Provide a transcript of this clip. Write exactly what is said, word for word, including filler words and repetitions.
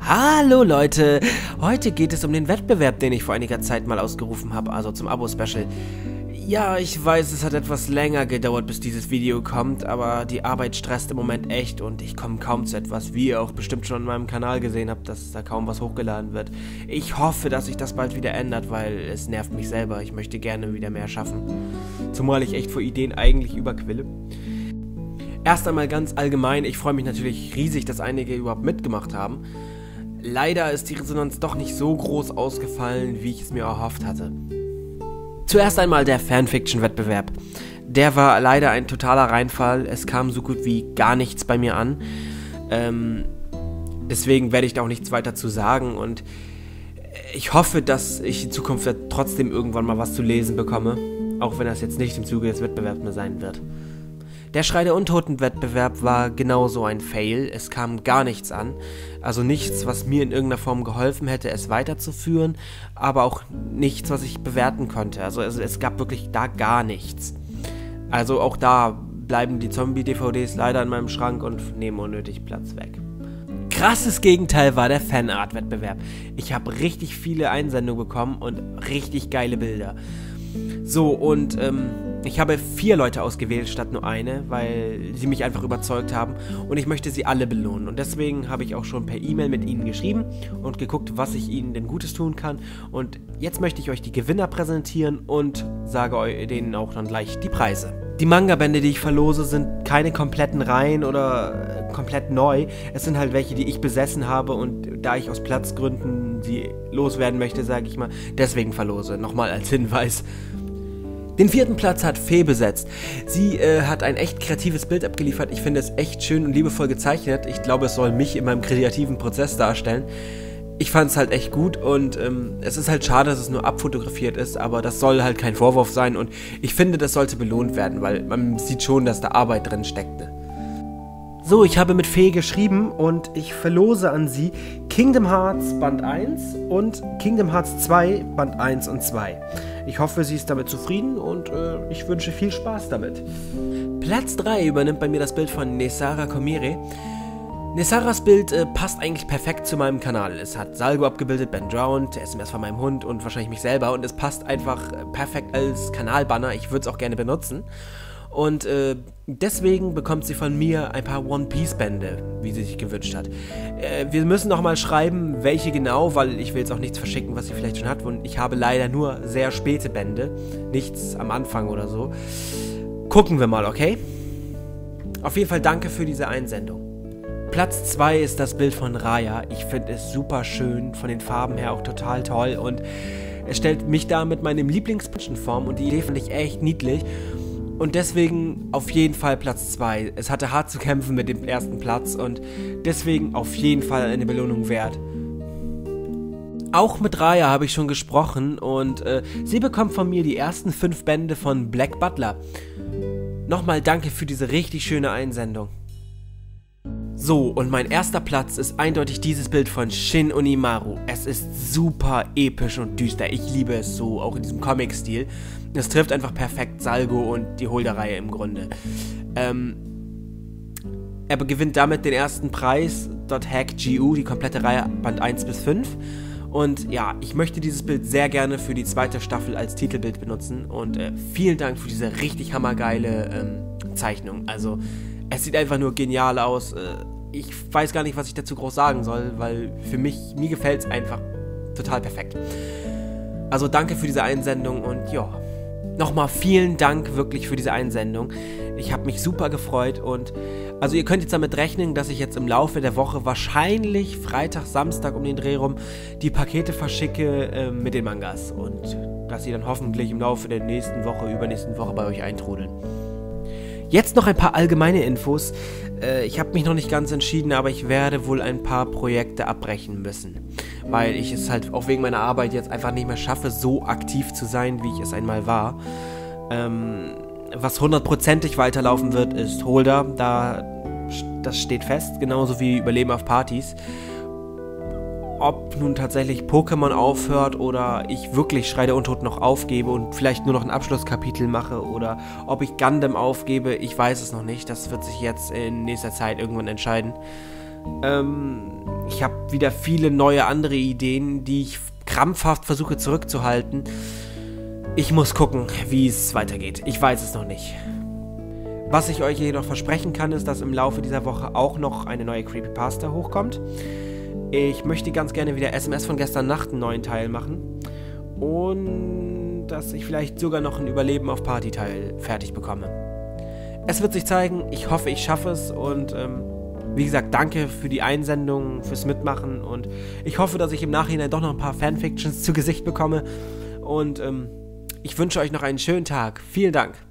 Hallo Leute, heute geht es um den Wettbewerb, den ich vor einiger Zeit mal ausgerufen habe, also zum Abo-Special. Ja, ich weiß, es hat etwas länger gedauert, bis dieses Video kommt, aber die Arbeit stresst im Moment echt und ich komme kaum zu etwas, wie ihr auch bestimmt schon in meinem Kanal gesehen habt, dass da kaum was hochgeladen wird. Ich hoffe, dass sich das bald wieder ändert, weil es nervt mich selber, ich möchte gerne wieder mehr schaffen. Zumal ich echt vor Ideen eigentlich überquille. Erst einmal ganz allgemein, ich freue mich natürlich riesig, dass einige überhaupt mitgemacht haben. Leider ist die Resonanz doch nicht so groß ausgefallen, wie ich es mir erhofft hatte. Zuerst einmal der Fanfiction-Wettbewerb. Der war leider ein totaler Reinfall, es kam so gut wie gar nichts bei mir an. Ähm, deswegen werde ich da auch nichts weiter zu sagen und ich hoffe, dass ich in Zukunft trotzdem irgendwann mal was zu lesen bekomme, auch wenn das jetzt nicht im Zuge des Wettbewerbs mehr sein wird. Der Schrei der Untoten-Wettbewerb war genauso ein Fail, es kam gar nichts an, also nichts, was mir in irgendeiner Form geholfen hätte, es weiterzuführen, aber auch nichts, was ich bewerten konnte, also es, es gab wirklich da gar nichts. Also auch da bleiben die Zombie-D V Ds leider in meinem Schrank und nehmen unnötig Platz weg. Krasses Gegenteil war der Fanart-Wettbewerb. Ich habe richtig viele Einsendungen bekommen und richtig geile Bilder. So, und ähm, ich habe vier Leute ausgewählt statt nur eine, weil sie mich einfach überzeugt haben und ich möchte sie alle belohnen. Und deswegen habe ich auch schon per E-Mail mit ihnen geschrieben und geguckt, was ich ihnen denn Gutes tun kann. Und jetzt möchte ich euch die Gewinner präsentieren und sage euch denen auch dann gleich die Preise. Die Manga-Bände, die ich verlose, sind keine kompletten Reihen oder äh, komplett neu. Es sind halt welche, die ich besessen habe und da ich aus Platzgründen sie loswerden möchte, sage ich mal, deswegen verlose. Nochmal als Hinweis. Den vierten Platz hat Fee besetzt. Sie äh, hat ein echt kreatives Bild abgeliefert. Ich finde es echt schön und liebevoll gezeichnet. Ich glaube, es soll mich in meinem kreativen Prozess darstellen. Ich fand es halt echt gut und ähm, es ist halt schade, dass es nur abfotografiert ist, aber das soll halt kein Vorwurf sein und ich finde, das sollte belohnt werden, weil man sieht schon, dass da Arbeit drin steckte. So, ich habe mit Fee geschrieben und ich verlose an sie Kingdom Hearts Band eins und Kingdom Hearts zwei Band eins und zwei. Ich hoffe, sie ist damit zufrieden und äh, ich wünsche viel Spaß damit. Platz drei übernimmt bei mir das Bild von Nesara Komire. Nesaras Bild äh, passt eigentlich perfekt zu meinem Kanal. Es hat Salgo abgebildet, Ben Drowned, S M S von meinem Hund und wahrscheinlich mich selber und es passt einfach äh, perfekt als Kanalbanner. Ich würde es auch gerne benutzen. Und äh, deswegen bekommt sie von mir ein paar One-Piece-Bände, wie sie sich gewünscht hat. Äh, wir müssen nochmal schreiben, welche genau, weil ich will jetzt auch nichts verschicken, was sie vielleicht schon hat. Und ich habe leider nur sehr späte Bände, nichts am Anfang oder so. Gucken wir mal, okay? Auf jeden Fall danke für diese Einsendung. Platz zwei ist das Bild von Raya. Ich finde es super schön, von den Farben her auch total toll. Und es stellt mich da mit meinem Lieblings-Form und die Idee finde ich echt niedlich. Und deswegen auf jeden Fall Platz zwei. Es hatte hart zu kämpfen mit dem ersten Platz und deswegen auf jeden Fall eine Belohnung wert. Auch mit Raya habe ich schon gesprochen und äh, sie bekommt von mir die ersten fünf Bände von Black Butler. Nochmal danke für diese richtig schöne Einsendung. So, und mein erster Platz ist eindeutig dieses Bild von Shin Onimaru. Es ist super episch und düster. Ich liebe es so, auch in diesem Comic-Stil. Es trifft einfach perfekt Salgo und die Holder-Reihe im Grunde. Ähm, er gewinnt damit den ersten Preis, .hack G U, die komplette Reihe Band eins bis fünf. Und ja, ich möchte dieses Bild sehr gerne für die zweite Staffel als Titelbild benutzen. Und äh, vielen Dank für diese richtig hammergeile ähm, Zeichnung. Also, es sieht einfach nur genial aus. Ich weiß gar nicht, was ich dazu groß sagen soll, weil für mich, mir gefällt es einfach total perfekt. Also danke für diese Einsendung und ja, nochmal vielen Dank wirklich für diese Einsendung. Ich habe mich super gefreut und also ihr könnt jetzt damit rechnen, dass ich jetzt im Laufe der Woche wahrscheinlich Freitag, Samstag um den Dreh rum die Pakete verschicke äh, mit den Mangas und dass sie dann hoffentlich im Laufe der nächsten Woche, übernächsten Woche bei euch eintrudeln. Jetzt noch ein paar allgemeine Infos. Äh, ich habe mich noch nicht ganz entschieden, aber ich werde wohl ein paar Projekte abbrechen müssen. Weil ich es halt auch wegen meiner Arbeit jetzt einfach nicht mehr schaffe, so aktiv zu sein, wie ich es einmal war. Ähm, was hundertprozentig weiterlaufen wird, ist Holder. Da, das steht fest, genauso wie Überleben auf Partys. Ob nun tatsächlich Pokémon aufhört oder ich wirklich Schrei der Untoten noch aufgebe und vielleicht nur noch ein Abschlusskapitel mache oder ob ich Gundam aufgebe, ich weiß es noch nicht. Das wird sich jetzt in nächster Zeit irgendwann entscheiden. Ähm, ich habe wieder viele neue andere Ideen, die ich krampfhaft versuche zurückzuhalten. Ich muss gucken, wie es weitergeht. Ich weiß es noch nicht. Was ich euch jedoch versprechen kann, ist, dass im Laufe dieser Woche auch noch eine neue Creepypasta hochkommt. Ich möchte ganz gerne wieder S M S von gestern Nacht einen neuen Teil machen. Und dass ich vielleicht sogar noch ein Überleben auf Party-Teil fertig bekomme. Es wird sich zeigen. Ich hoffe, ich schaffe es. Und ähm, wie gesagt, danke für die Einsendung, fürs Mitmachen. Und ich hoffe, dass ich im Nachhinein doch noch ein paar Fanfictions zu Gesicht bekomme. Und ähm, ich wünsche euch noch einen schönen Tag. Vielen Dank.